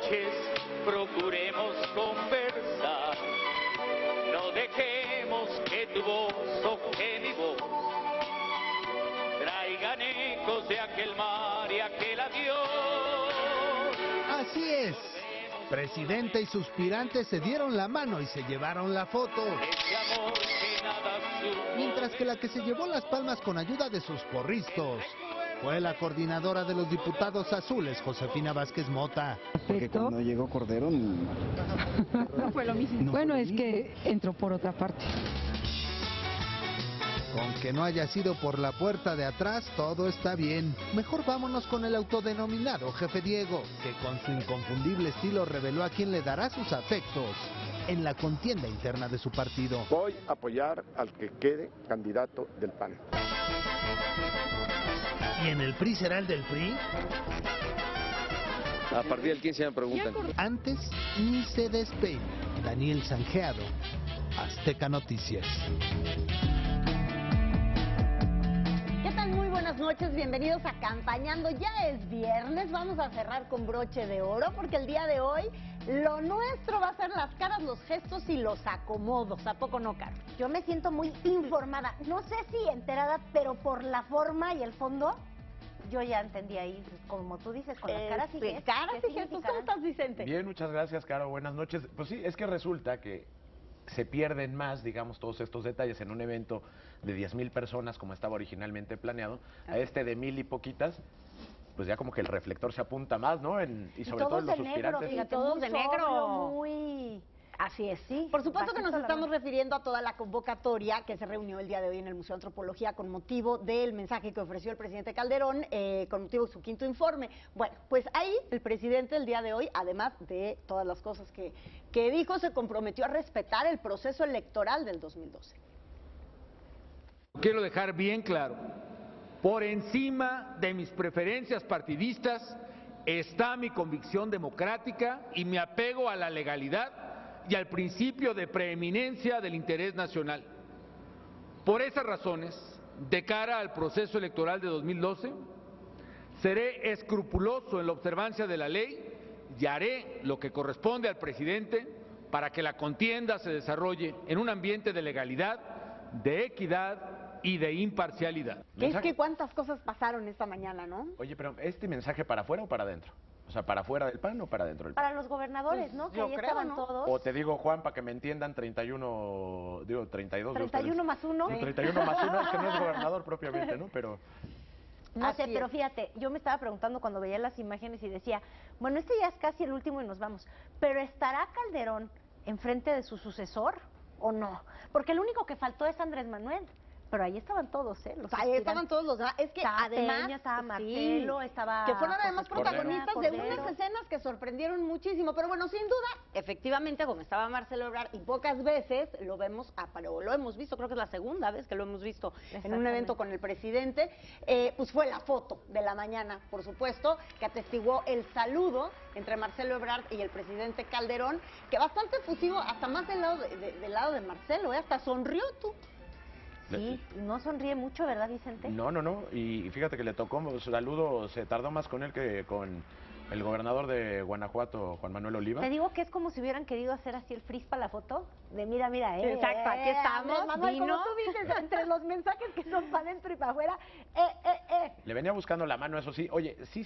noches procuremos conversar, no dejemos que tu voz o que mi voz traigan ecos de aquel mar y aquel adiós. Así es. Presidente y suspirante se dieron la mano y se llevaron la foto. Mientras que la que se llevó las palmas con ayuda de sus porristas fue la coordinadora de los diputados azules, Josefina Vázquez Mota. Porque cuando llegó Cordero no fue lo mismo. Bueno, es que entró por otra parte. Con que no haya sido por la puerta de atrás, todo está bien. Mejor vámonos con el autodenominado Jefe Diego, que con su inconfundible estilo reveló a quién le dará sus afectos en la contienda interna de su partido. Voy a apoyar al que quede candidato del PAN. ¿Y en el PRI será el del PRI? A partir del 15 me preguntan. Antes ni se despegue. Daniel Sanjeado, Azteca Noticias. ¿Qué tal? Muy buenas noches, bienvenidos a Campañando. Ya es viernes, vamos a cerrar con broche de oro porque el día de hoy lo nuestro va a ser las caras, los gestos y los acomodos. ¿A poco no, Caro? Yo me siento muy informada, no sé si enterada, pero por la forma y el fondo, yo ya entendí ahí, como tú dices, con las caras y gestos. Caras y gestos, ¿cómo estás, Vicente? Bien, muchas gracias, Caro, buenas noches. Pues sí, es que resulta que se pierden más, digamos, todos estos detalles en un evento de 10,000 personas como estaba originalmente planeado, a este de 1,000 y poquitas, pues ya como que el reflector se apunta más, ¿no? Y sobre todo en los suspirantes. Negro, todos de negro. Muy... Así es. Sí, por supuesto que nos estamos refiriendo a toda la convocatoria que se reunió el día de hoy en el Museo de Antropología con motivo del mensaje que ofreció el presidente Calderón, con motivo de su quinto informe. Bueno, pues ahí el presidente el día de hoy, además de todas las cosas que dijo, se comprometió a respetar el proceso electoral del 2012. Quiero dejar bien claro, por encima de mis preferencias partidistas está mi convicción democrática y mi apego a la legalidad y al principio de preeminencia del interés nacional. Por esas razones, de cara al proceso electoral de 2012, seré escrupuloso en la observancia de la ley y haré lo que corresponde al presidente para que la contienda se desarrolle en un ambiente de legalidad, de equidad y de imparcialidad. Es que cuántas cosas pasaron esta mañana, ¿no? Oye, pero ¿este mensaje para afuera o para adentro? O sea, ¿para afuera del PAN o para adentro del PAN? Para los gobernadores, ¿no? Que ahí estaban todos. O te digo, Juan, para que me entiendan, 31, digo, 32. 31 más 1. 31 más 1, es que no es gobernador propiamente, ¿no? Pero... No sé, pero fíjate, yo me estaba preguntando cuando veía las imágenes y decía, bueno, este ya es casi el último y nos vamos, pero ¿estará Calderón enfrente de su sucesor o no? Porque el único que faltó es Andrés Manuel. Pero ahí estaban todos, ahí estaban todos los demás. Es que estaba además Peña, estaba Marcelo, estaba... Que fueron además protagonistas de Cordero. unas escenas que sorprendieron muchísimo. Pero bueno, sin duda, efectivamente, como estaba Marcelo Ebrard, y pocas veces lo vemos, pero lo hemos visto, creo que es la segunda vez que lo hemos visto en un evento con el presidente, pues fue la foto de la mañana, por supuesto, que atestiguó el saludo entre Marcelo Ebrard y el presidente Calderón, que bastante efusivo, hasta más del lado de Marcelo, hasta sonrió tú. Sí, no sonríe mucho, ¿verdad, Vicente? No, y fíjate que le tocó saludo, se tardó más con él que con el gobernador de Guanajuato, Juan Manuel Oliva. Te digo que es como si hubieran querido hacer así el frizz para la foto, de mira, exacto, aquí estamos, Manuel, como tú dices, entre los mensajes que son para adentro y para afuera, Le venía buscando la mano, eso sí. Oye, sí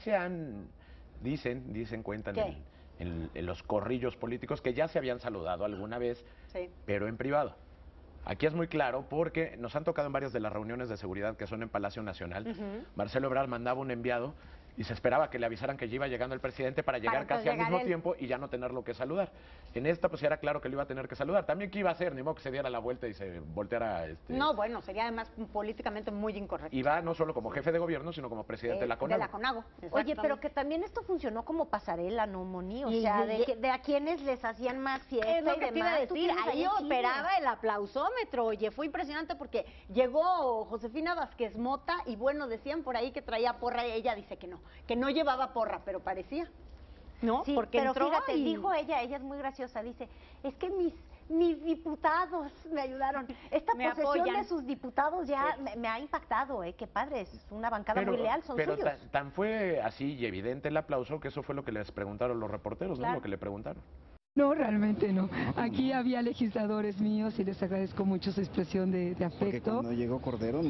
cuentan en los corrillos políticos que ya se habían saludado alguna vez, sí, pero en privado. Aquí es muy claro porque nos han tocado en varias de las reuniones de seguridad que son en Palacio Nacional. Marcelo Ebrard mandaba un enviado y se esperaba que le avisaran que ya iba llegando el presidente para llegar casi al mismo tiempo y ya no tenerlo que saludar. En esta pues era claro que lo iba a tener que saludar. También qué iba a hacer, ni modo que se diera la vuelta y se volteara... No, bueno, sería además políticamente muy incorrecto. Y va no solo como jefe de gobierno, sino como presidente de la CONAGO. De la CONAGO. Oye, pero que también esto funcionó como pasarela, ¿no, Moni? O sea, de a quienes les hacían más fiesta es lo y que te iba a demás. decir, ahí operaba el aplausómetro. Oye, fue impresionante porque llegó Josefina Vázquez Mota y bueno, decían por ahí que traía porra y ella dice que no llevaba porra, pero parecía. ¿No? Sí, porque pero entró fíjate, dijo ella es muy graciosa, dice, es que mis diputados me ayudaron. Esta Me posesión apoyan. de sus diputados ya me ha impactado, qué padre, es una bancada muy leal, son pero suyos. tan fue así y evidente el aplauso que eso fue lo que les preguntaron los reporteros, ¿no? Claro. Lo que le preguntaron. No, realmente no. Aquí había legisladores míos y les agradezco mucho su expresión de Porque afecto. cuando llegó Cordero...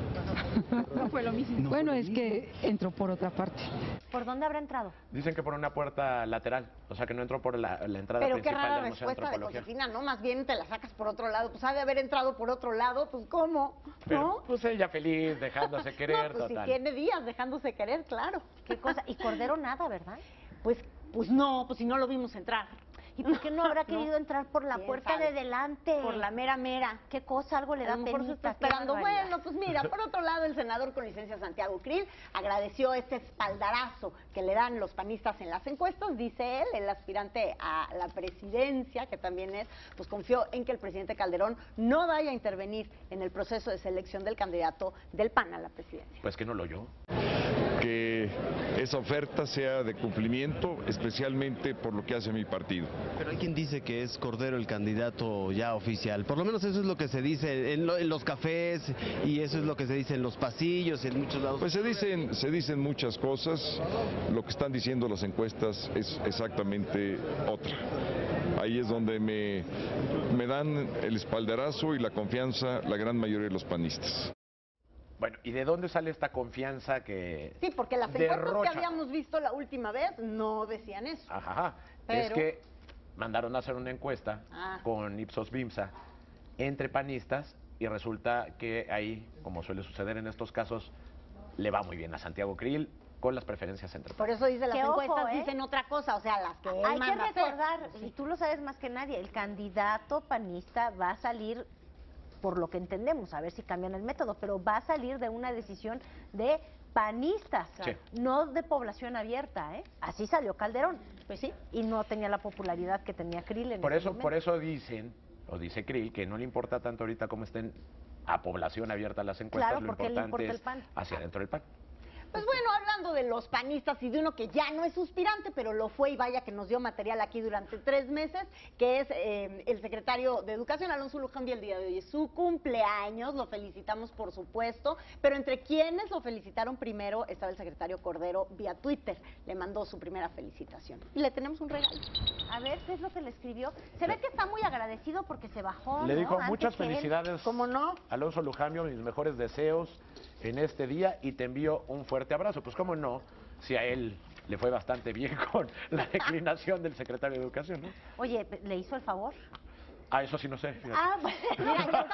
No fue lo mismo. Bueno, es que entró por otra parte. ¿Por dónde habrá entrado? Dicen que por una puerta lateral, o sea que no entró por la entrada Pero qué principal rara del Museo de respuesta de Antropología. Josefina, ¿no? Más bien te la sacas por otro lado. Pues ha de haber entrado por otro lado, pues ¿cómo? Pero, ¿No? pues ella feliz, dejándose querer, No, pues total. si tiene días dejándose querer, claro. ¿Qué cosa? Y Cordero nada, ¿verdad? Pues no, pues si no lo vimos entrar. ¿Y por qué no habrá No. querido entrar por la ¿Quién puerta sabe? de delante? Por la mera mera. ¿Qué cosa? Algo le A da lo mejor se está penita, qué esperando. barbaridad. Bueno, pues mira, por otro lado, el senador con licencia Santiago Krill agradeció este espaldarazo que le dan los panistas en las encuestas. Dice él, el aspirante a la presidencia, que también es, pues confió en que el presidente Calderón no vaya a intervenir en el proceso de selección del candidato del PAN a la presidencia. Pues que no lo oyó. Que esa oferta sea de cumplimiento, especialmente por lo que hace mi partido. Pero hay quien dice que es Cordero el candidato ya oficial. Por lo menos eso es lo que se dice en los cafés y eso es lo que se dice en los pasillos y en muchos lados. Pues se dicen muchas cosas, lo que están diciendo las encuestas es exactamente otra. Ahí es donde me dan el espaldarazo y la confianza la gran mayoría de los panistas. Bueno, ¿y de dónde sale esta confianza que Sí, porque las encuestas derrocha? que habíamos visto la última vez no decían eso. Ajá, Pero- es que mandaron a hacer una encuesta Ah. con Ipsos Bimsa entre panistas y resulta que ahí, como suele suceder en estos casos, le va muy bien a Santiago Krill con las preferencias entre Por eso dice las Que ojo, encuestas dicen otra cosa, o sea, las que él Hay que manda hacer. recordar, y tú lo sabes más que nadie, el candidato panista va a salir, por lo que entendemos, a ver si cambian el método, pero va a salir de una decisión de panistas, Sí. no de población abierta, ¿eh? Así salió Calderón, pues sí, y no tenía la popularidad que tenía Krill en Por ese eso, momento. por eso dicen, o dice Krill, que no le importa tanto ahorita cómo estén a población abierta las encuestas, Claro, lo porque le importante importa el es PAN. hacia adentro del PAN. Pues bueno, hablando de los panistas y de uno que ya no es suspirante, pero lo fue y vaya que nos dio material aquí durante 3 meses, que es el secretario de Educación, Alonso Luján, y el día de hoy es su cumpleaños, lo felicitamos por supuesto, pero entre quienes lo felicitaron primero estaba el secretario Cordero vía Twitter, le mandó su primera felicitación. Y le tenemos un regalo. A ver, ¿qué es lo que le escribió? Se ve que está muy agradecido porque se bajó, Le ¿no? dijo Antes muchas que él. felicidades, ¿Cómo no? Alonso Lujambio, mis mejores deseos en este día y te envío un fuerte abrazo. Pues cómo no, si a él le fue bastante bien con la declinación del secretario de Educación, ¿no? Oye, ¿le hizo el favor? Ah, eso sí no sé. fíjate. Ah, bueno, Mira,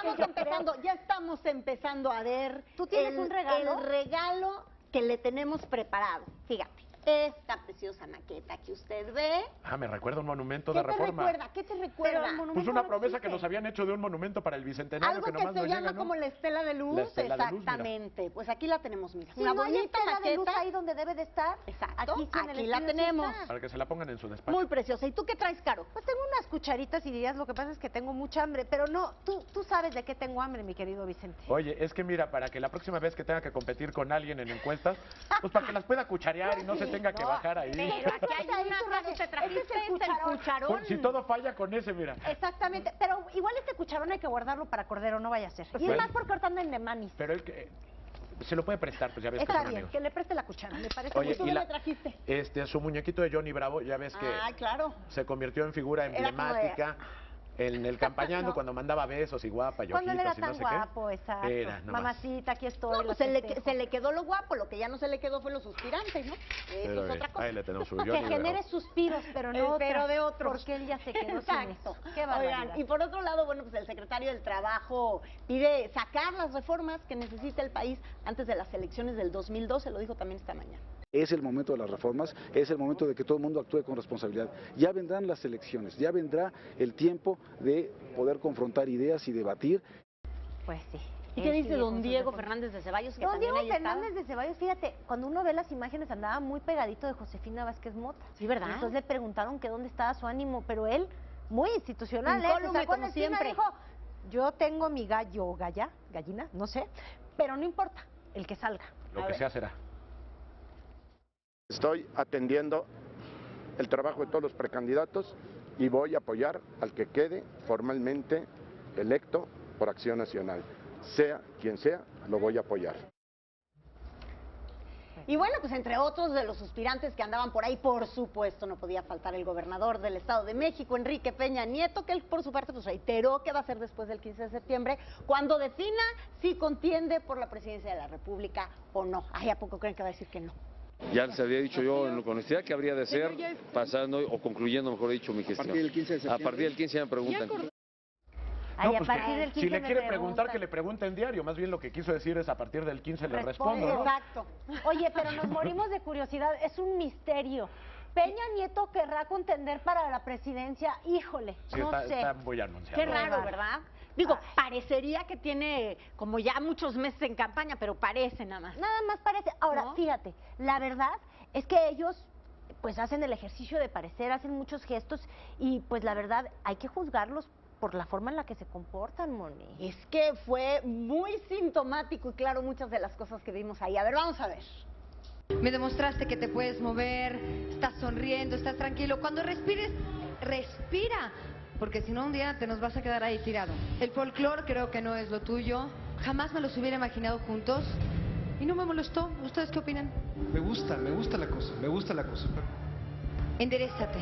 ya estamos empezando a ver ¿Tú tienes un regalo? el regalo que le tenemos preparado. Fíjate, esta preciosa maqueta que usted ve. Ah, me recuerda un monumento ¿Qué de te reforma. recuerda? ¿Qué te recuerda? Pero el monumento Pues una no promesa que existe. nos habían hecho de un monumento para el bicentenario Algo que que nomás se no llama llega, ¿no? como la estela de luz, La estela de luz, mira. exactamente. Pues aquí la tenemos, mira. Si una no hay bonita estela de luz maqueta. ahí donde debe de estar, Exacto, aquí, sí en el aquí la estudio sí tenemos. está. Para que se la pongan en su despacho. Muy preciosa. ¿Y tú qué traes, Caro? Pues tengo unas cucharitas y dirías, lo que pasa es que tengo mucha hambre, pero no, tú sabes de qué tengo hambre, mi querido Vicente. Oye, es que mira, para que la próxima vez que tenga que competir con alguien en encuestas, pues para que las pueda cucharear y no se tenga que bajar ahí. Pero aquí hay una frase, te trajiste Este es el el cucharón. cucharón. Pues, si todo falla con ese, mira. Exactamente, pero igual este cucharón hay que guardarlo para Cordero, no vaya a ser. Y es Bueno. más porque ahorita andan de manis. Pero él que se lo puede prestar, pues ya ves que Está son bien, amigos. que le preste la cuchara, me parece Oye, muy ¿Tú y qué la- le trajiste? Su muñequito de Johnny Bravo, ya ves que Ah, claro. se convirtió en figura Era como de- emblemática en el campañando No. cuando mandaba besos y guapa y Cuando él era ojitos y no tan sé qué. guapo, exacto. Era, nomás. Mamacita, aquí estoy. No, lo pues se festejo. se le quedó lo guapo, lo que ya no se le quedó fue lo suspirante, ¿no? Eso Pero, es otra cosa. ahí le tenemos su Que Johnny genere Bravo. suspiros, pero no Pero de otros. Porque él ya se quedó Exacto. sin eso. Qué barbaridad. Oigan, y por otro lado, bueno, pues el secretario del Trabajo pide sacar las reformas que necesita el país antes de las elecciones del 2012, lo dijo también esta mañana. Es el momento de las reformas, es el momento de que todo el mundo actúe con responsabilidad. Ya vendrán las elecciones, ya vendrá el tiempo de poder confrontar ideas y debatir. Pues sí. ¿Y Él qué dice sigue don con sus Diego reformas. Fernández de Ceballos? Que Don también Diego ahí estaba? Fernández de Ceballos, fíjate, cuando uno ve las imágenes andaba muy pegadito de Josefina Vázquez Mota. Sí, ¿verdad? Entonces le preguntaron que dónde estaba su ánimo, pero él, muy institucional, Incólume, se sacó como la espina, siempre. dijo, yo tengo mi gallina, no sé, pero no importa, el que salga. Lo que sea será. Estoy atendiendo el trabajo de todos los precandidatos y voy a apoyar al que quede formalmente electo por Acción Nacional. Sea quien sea, lo voy a apoyar. Y bueno, pues entre otros de los suspirantes que andaban por ahí, por supuesto, no podía faltar el gobernador del Estado de México, Enrique Peña Nieto, que él por su parte pues reiteró que va a ser después del 15 de septiembre, cuando defina si contiende por la presidencia de la República o no. Ay, ¿a poco creen que va a decir que no? Ya les había dicho yo con honestidad que habría de ser pasando o concluyendo, mejor dicho, mi gestión. A partir del 15 de septiembre. A partir del 15 ya me preguntan. Ay, No, a pues partir del 15 si le me quiere preguntan. preguntar, que le pregunte en diario. Más bien lo que quiso decir es a partir del 15 le respondo, ¿no? Exacto. Oye, pero nos morimos de curiosidad, es un misterio. Peña Nieto querrá contender para la presidencia, híjole, Sí, no sé. está muy anunciado. Qué raro, ¿verdad? Digo, parecería que tiene como ya muchos meses en campaña, pero parece nada más. Nada más parece. Ahora, ¿No? fíjate, la verdad es que ellos pues hacen el ejercicio de parecer, hacen muchos gestos y pues la verdad hay que juzgarlos por la forma en la que se comportan, Moni. Es que fue muy sintomático y claro muchas de las cosas que vimos ahí. A ver, vamos a ver. Me demostraste que te puedes mover, estás sonriendo, estás tranquilo. Cuando respires, respira, porque si no un día te nos vas a quedar ahí tirado. El folclore creo que no es lo tuyo. Jamás me los hubiera imaginado juntos y no me molestó. ¿Ustedes qué opinan? Me gusta la cosa, me gusta la cosa. Enderezate.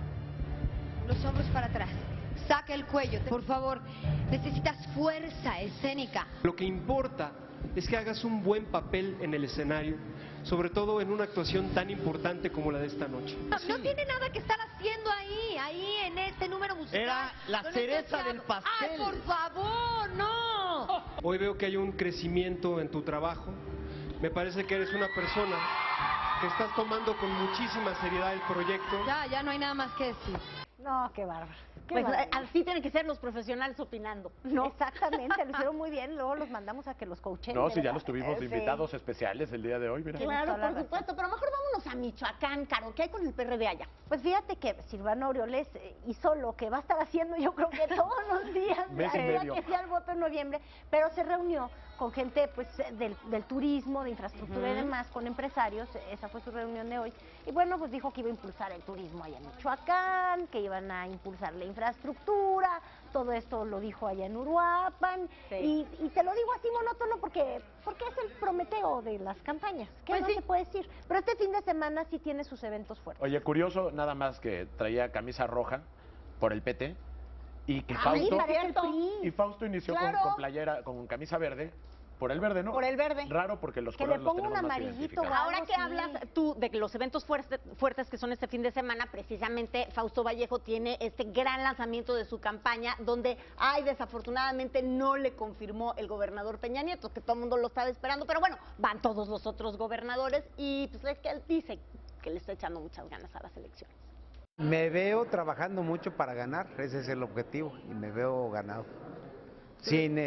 Los hombros para atrás. Saca el cuello, por favor. Necesitas fuerza escénica. Lo que importa es que hagas un buen papel en el escenario, sobre todo en una actuación tan importante como la de esta noche. No tiene nada que estar haciendo ahí en este número musical. Era la Con cereza este del pastel. ¡Ay, por favor, no! Hoy veo que hay un crecimiento en tu trabajo. Me parece que eres una persona que estás tomando con muchísima seriedad el proyecto. Ya no hay nada más que decir. No, qué bárbaro. Pues así tienen que ser los profesionales opinando, ¿no? Exactamente, lo hicieron muy bien, luego los mandamos a que los coachen. No, de sí, ya verdad. los tuvimos Sí. invitados especiales el día de hoy, mira. Claro, por supuesto, pero mejor vámonos a Michoacán, Caro. ¿Qué hay con el PRD allá? Pues fíjate que Silvano Aureoles hizo lo que va a estar haciendo yo creo que todos los días, Mes y hasta medio. que sea el voto en noviembre, pero se reunió con gente pues del turismo, de infraestructura y Ujú. demás, con empresarios, esa fue su reunión de hoy, y bueno, pues dijo que iba a impulsar el turismo allá en Michoacán, que iban a impulsar la infraestructura, todo esto lo dijo allá en Uruapan, Sí. y te lo digo así monótono porque es el Prometeo de las campañas, que Pues no sí. se puede decir, pero este fin de semana sí tiene sus eventos fuertes. Oye, curioso, nada más que traía camisa roja por el PT y que Ay, Fausto, parece el PRI. y Fausto inició Claro. con playera, con camisa verde, por el verde, ¿no? Por el verde. Raro porque los Que le colores los ponga un tenemos más amarillito, identificados. Ahora Vamos, que sí. hablas tú de que los eventos fuertes que son este fin de semana, precisamente Fausto Vallejo tiene este gran lanzamiento de su campaña, donde, desafortunadamente no le confirmó el gobernador Peña Nieto, que todo el mundo lo estaba esperando, pero bueno, van todos los otros gobernadores y pues es que él dice que le está echando muchas ganas a las elecciones. Me veo trabajando mucho para ganar, ese es el objetivo, y me veo ganado. Sin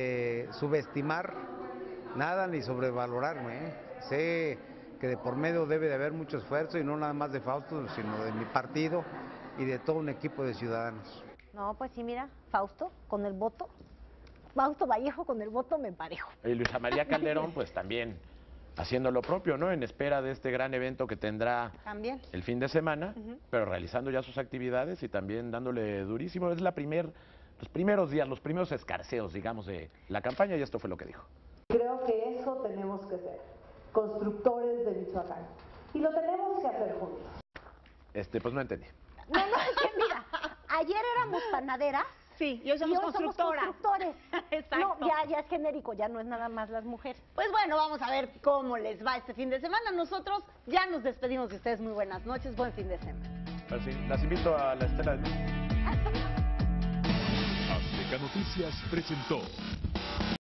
subestimar nada ni sobrevalorarme, Sé que de por medio debe de haber mucho esfuerzo y no nada más de Fausto, sino de mi partido y de todo un equipo de ciudadanos. No, pues sí, mira, Fausto con el voto, Fausto Vallejo con el voto me parejo. Y Luisa María Calderón, pues también haciendo lo propio, ¿no? En espera de este gran evento que tendrá También. el fin de semana, pero realizando ya sus actividades y también dándole durísimo. Es los primeros días, los primeros escarceos, digamos, de la campaña, y esto fue lo que dijo. Creo que eso tenemos que ser, constructores de Michoacán. Y lo tenemos que hacer juntos. Pues no entendí. No, es que mira, ayer éramos panaderas. Sí, y hoy somos constructoras. constructores. Exacto. No, ya es genérico, ya no es nada más las mujeres. Pues bueno, vamos a ver cómo les va este fin de semana. Nosotros ya nos despedimos de ustedes. Muy buenas noches, buen fin de semana. Así, las invito a la Estela de Luz. Azteca Noticias presentó